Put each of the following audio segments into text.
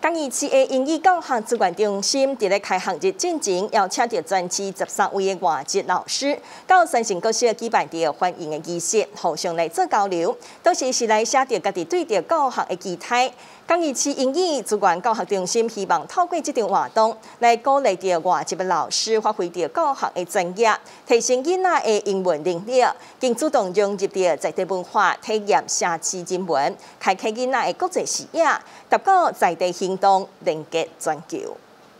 嘉义市的英语教学资源中心伫咧开学日进前，邀请到全市13位的外籍老师到三城国小举办着欢迎的仪式，互相来做交流。都是来写着家己对着教学的期待。嘉义市英语资源教学中心希望透过这场活动，来鼓励着外籍的老师发挥着教学的专业，提升囡仔的英文能力，并主动融入着在地文化，体验社区人文，开启囡仔的国际视野，达到在地行动，连接全球。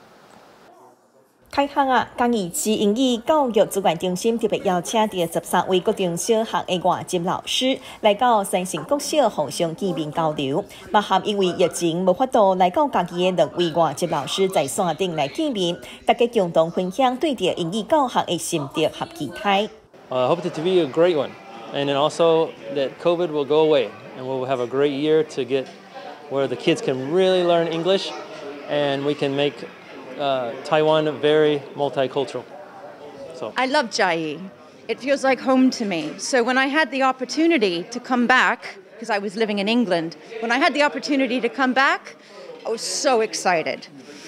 开学啊！嘉义市英语教育资源中心特别邀请到13位各中小学的外籍老师来到三城国小互相见面交流。嘛含因为疫情无法度来到家己的2位外籍老师在线顶来见面，大家共同分享对着英语教学的心得和期待。 I hope it to be a great one, and then also that COVID will go away, and we'll have a great year to get where the kids can really learn English, and we can make Taiwan very multicultural. So I love Chiayi. It feels like home to me. So when I had the opportunity to come back, because I was living in England, when I had the opportunity to come back, I was so excited.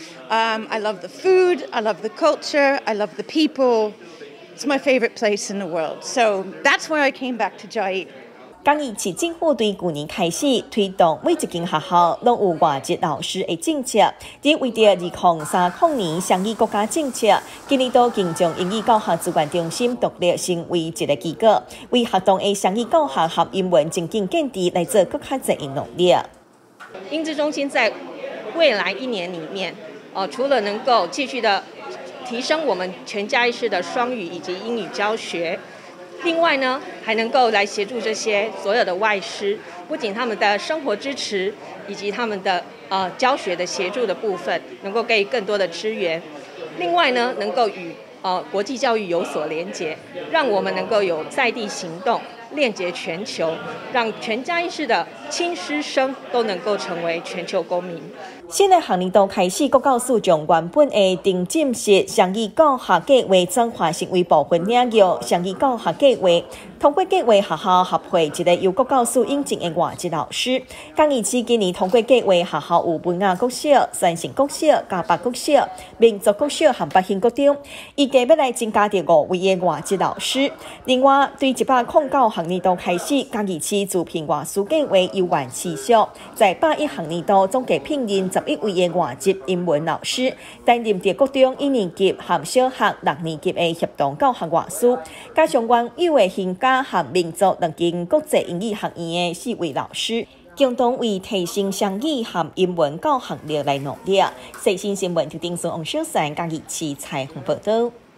I love the food, I love the culture, I love the people. It's my favorite place in the world. So that's why I came back to Chiayi. 嘉义市政府对去年开始推动每一间学校拢有外籍老师的政策，伫为着2030年双语国家政策，今年都更将英语教学资源中心独立成为一个机构，为学童的双语教学和英文增进见地来做更较侪的努力。 英资中心在未来1年里面，除了能够继续的提升我们全嘉义市的双语以及英语教学。另外呢，还能够来协助这些所有的外师，不仅他们的生活支持，以及他们的教学的协助的部分，能够给予更多的支援。另外呢，能够与国际教育有所连结，让我们能够有在地行动，链接全球，让全嘉义市的亲师生都能够成为全球公民。 新的学年度开始，国教署将原本的定进式双语教学计划转化成为部分领域双语教学计划。通过计划，学校合配一个由国教署引进的外籍老师。嘉义市今年通过计划，学校有文雅国小、三城国小、嘉北国小、民族国小和北兴国中，预计要来增加到5位的外籍老师。另外，对109学年度开始，嘉义市自聘外师计划由原持续，在81学年度总计聘任11位的外籍英文老师，担任着国中1年级和小学6年级的协同教学外师，加上原有的新加和民族2间国际英语学院的4位老师，共同为提升双语和英文教学力来努力。最新新闻由丁顺王小山嘉义市采访报道。